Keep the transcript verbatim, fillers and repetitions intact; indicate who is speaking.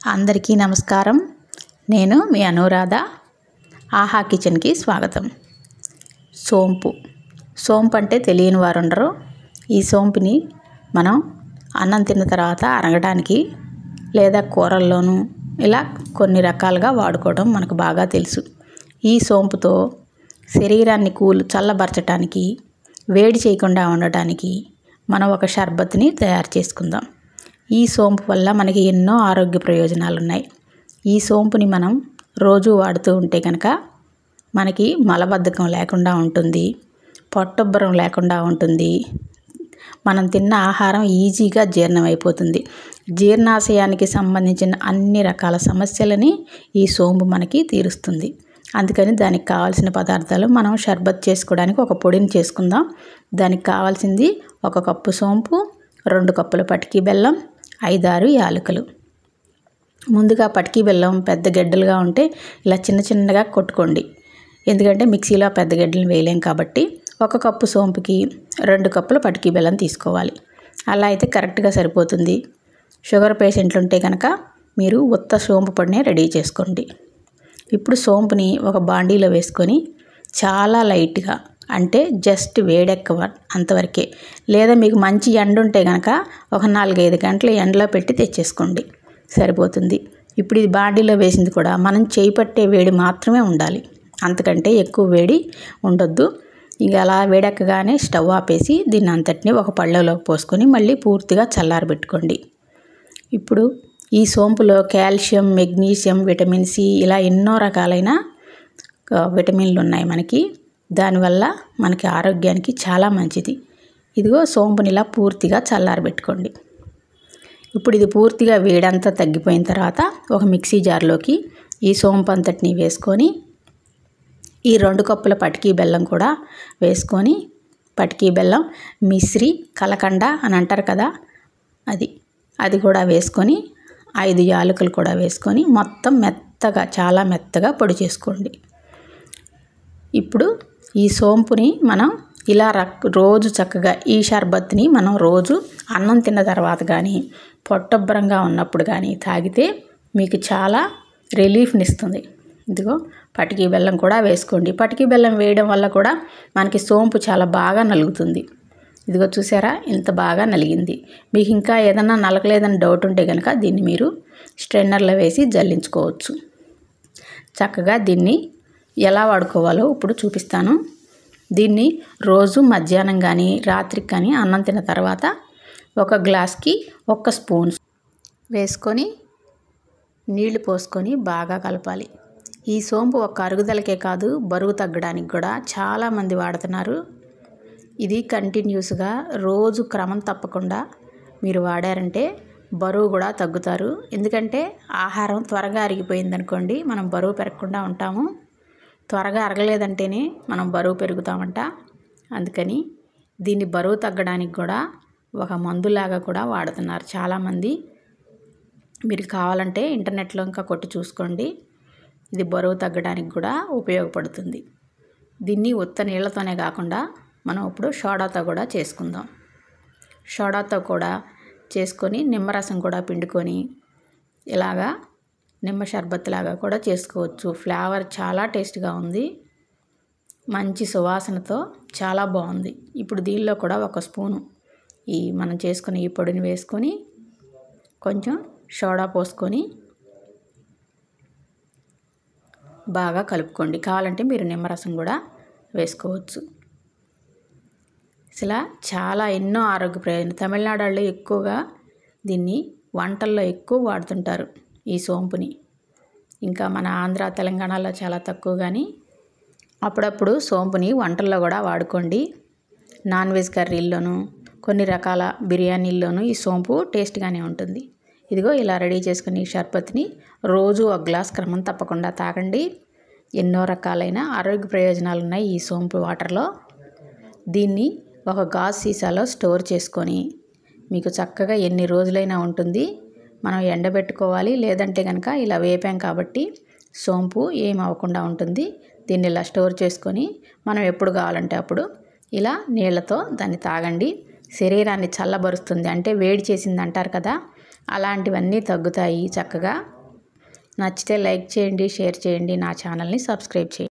Speaker 1: అందరికీ నమస్కారం. నేను మీ అనురాధ. ఆహా కిచెన్కి స్వాగతం. సోంపు సోంపు అంటే తెలియని వారు ఉండరు. ఈ సోంపుని మనం అన్నం తిన్న తర్వాత అరగడానికి లేదా కూరల్లోనూ ఇలా కొన్ని రకాలుగా వాడుకోవడం మనకు బాగా తెలుసు. ఈ సోంపుతో శరీరాన్ని కూల్ చల్లబరచడానికి, వేడి చేయకుండా ఉండటానికి మనం ఒక షర్బత్ని తయారు చేసుకుందాం. ఈ సోంపు వల్ల మనకి ఎన్నో ఆరోగ్య ప్రయోజనాలు ఉన్నాయి. ఈ సోంపుని మనం రోజు వాడుతూ ఉంటే కనుక మనకి మలబద్ధకం లేకుండా ఉంటుంది, పొట్టుబ్బరం లేకుండా ఉంటుంది, మనం తిన్న ఆహారం ఈజీగా జీర్ణమైపోతుంది. జీర్ణాశయానికి సంబంధించిన అన్ని రకాల సమస్యలని ఈ సోంపు మనకి తీరుస్తుంది. అందుకని దానికి కావాల్సిన పదార్థాలు మనం షర్బత్ చేసుకోవడానికి ఒక పొడిని చేసుకుందాం. దానికి కావాల్సింది ఒక కప్పు సోంపు, రెండు కప్పుల పటికి బెల్లం, ఐదారు యాలకులు. ముందుగా పటికి బెల్లం పెద్ద గెడ్డలుగా ఉంటే ఇలా చిన్న చిన్నగా కొట్టుకోండి. ఎందుకంటే మిక్సీలో పెద్ద గెడ్డలు వేయలేం కాబట్టి ఒక కప్పు సోంపుకి రెండు కప్పుల పటికి బెల్లం తీసుకోవాలి. అలా అయితే కరెక్ట్గా సరిపోతుంది. షుగర్ పేషెంట్లు ఉంటే కనుక మీరు ఉత్త సోంపు పొడినే రెడీ చేసుకోండి. ఇప్పుడు సోంపుని ఒక బాండీలో వేసుకొని చాలా లైట్గా, అంటే జస్ట్ వేడెక్కవ అంతవరకే, లేదా మీకు మంచి ఎండ ఉంటే కనుక ఒక నాలుగైదు గంటలు ఎండలో పెట్టి తెచ్చేసుకోండి, సరిపోతుంది. ఇప్పుడు ఇది బాండీలో వేసింది కూడా మనం చేయి పట్టే వేడి మాత్రమే ఉండాలి, అంతకంటే ఎక్కువ వేడి ఉండొద్దు. ఇక అలా వేడెక్కగానే స్టవ్ ఆపేసి దీన్ని అంతటిని ఒక పళ్ళలోకి పోసుకొని మళ్ళీ పూర్తిగా చల్లారబెట్టుకోండి. ఇప్పుడు ఈ సోంపులో కాల్షియం, మెగ్నీషియం, విటమిన్ సి ఇలా ఎన్నో రకాలైన విటమిన్లు ఉన్నాయి మనకి. దానివల్ల మనకి ఆరోగ్యానికి చాలా మంచిది. ఇదిగో సోంపుని ఇలా పూర్తిగా చల్లారబెట్టుకోండి. ఇప్పుడు ఇది పూర్తిగా వేడంతా తగ్గిపోయిన తర్వాత ఒక మిక్సీ జార్లోకి ఈ సోంపు అంతటిని వేసుకొని ఈ రెండు కప్పుల పటికి బెల్లం కూడా వేసుకొని, పటికి బెల్లం, మిశ్రి, కలకండ అని అంటారు కదా, అది అది కూడా వేసుకొని ఐదు యాలకులు కూడా వేసుకొని మొత్తం మెత్తగా, చాలా మెత్తగా పొడి చేసుకోండి. ఇప్పుడు ఈ సోంపుని మనం ఇలా రోజు చక్కగా ఈ షర్బత్ని మనం రోజు అన్నం తిన్న తర్వాత కానీ, పొట్టొబ్బరంగా ఉన్నప్పుడు కానీ తాగితే మీకు చాలా రిలీఫ్ని ఇస్తుంది. ఇదిగో పటికి బెల్లం కూడా వేసుకోండి. పటికి బెల్లం వేయడం వల్ల కూడా మనకి సోంపు చాలా బాగా నలుగుతుంది. ఇదిగో చూసారా, ఇంత బాగా నలిగింది. మీకు ఇంకా ఏదైనా నలగలేదని డౌట్ ఉంటే కనుక దీన్ని మీరు స్ట్రైనర్లో వేసి జల్లించుకోవచ్చు. చక్కగా దీన్ని ఎలా వాడుకోవాలో ఇప్పుడు చూపిస్తాను. దీన్ని రోజు మధ్యాహ్నం కానీ రాత్రికి కానీ అన్నం తిన్న తర్వాత ఒక గ్లాస్కి ఒక్క స్పూన్ వేసుకొని నీళ్లు పోసుకొని బాగా కలపాలి. ఈ సోంపు ఒక అరుగుదలకే కాదు, బరువు తగ్గడానికి కూడా చాలామంది వాడుతున్నారు. ఇది కంటిన్యూస్గా రోజు క్రమం తప్పకుండా మీరు వాడారంటే బరువు కూడా తగ్గుతారు. ఎందుకంటే ఆహారం త్వరగా అరిగిపోయిందనుకోండి మనం బరువు పెరగకుండా ఉంటాము. త్వరగా అరగలేదంటేనే మనం బరువు పెరుగుతామంట. అందుకని దీన్ని బరువు తగ్గడానికి కూడా ఒక మందులాగా కూడా వాడుతున్నారు చాలామంది. మీరు కావాలంటే ఇంటర్నెట్లో ఇంకా కొట్టి చూసుకోండి. ఇది బరువు తగ్గడానికి కూడా ఉపయోగపడుతుంది. దీన్ని ఉత్త నీళ్ళతోనే కాకుండా మనం ఇప్పుడు సోడాతో కూడా చేసుకుందాం. సోడాతో కూడా చేసుకొని నిమ్మరసం కూడా పిండుకొని ఇలాగా నిమ్మ షర్బత్ లాగా కూడా చేసుకోవచ్చు. ఫ్లేవర్ చాలా టేస్ట్గా ఉంది, మంచి సువాసనతో చాలా బాగుంది. ఇప్పుడు దీనిలో కూడా ఒక స్పూను ఈ మనం చేసుకుని ఈ పొడిని వేసుకొని కొంచెం సోడా పోసుకొని బాగా కలుపుకోండి. కావాలంటే మీరు నిమ్మరసం కూడా వేసుకోవచ్చు. అసలు చాలా ఎన్నో ఆరోగ్య ప్రయోజనాలు. తమిళనాడు వాళ్ళు ఎక్కువగా దీన్ని వంటల్లో ఎక్కువ వాడుతుంటారు ఈ సోంపుని. ఇంకా మన ఆంధ్ర, తెలంగాణలో చాలా తక్కువ, కానీ అప్పుడప్పుడు సోంపుని వంటల్లో కూడా వాడుకోండి. నాన్ వెజ్ కర్రీల్లోనూ కొన్ని రకాల బిర్యానీల్లోనూ ఈ సోంపు టేస్ట్గానే ఉంటుంది. ఇదిగో ఇలా రెడీ చేసుకుని ఈ షర్బత్ని రోజు ఒక గ్లాస్ క్రమం తప్పకుండా తాగండి. ఎన్నో రకాలైన ఆరోగ్య ప్రయోజనాలు ఉన్నాయి ఈ సోంపు వాటర్లో. దీన్ని ఒక గాజు సీసాలో స్టోర్ చేసుకొని మీకు చక్కగా ఎన్ని రోజులైనా ఉంటుంది. మనం ఎండబెట్టుకోవాలి, లేదంటే కనుక ఇలా వేపాం కాబట్టి సోంపు ఏం అవ్వకుండా ఉంటుంది. దీన్ని ఇలా స్టోర్ చేసుకొని మనం ఎప్పుడు కావాలంటే అప్పుడు ఇలా నీళ్ళతో దాన్ని తాగండి. శరీరాన్ని చల్లబరుస్తుంది, అంటే వేడి చేసింది అంటారు కదా, అలాంటివన్నీ తగ్గుతాయి చక్కగా. నచ్చితే లైక్ చేయండి, షేర్ చేయండి, నా ఛానల్ని సబ్స్క్రైబ్ చేయండి.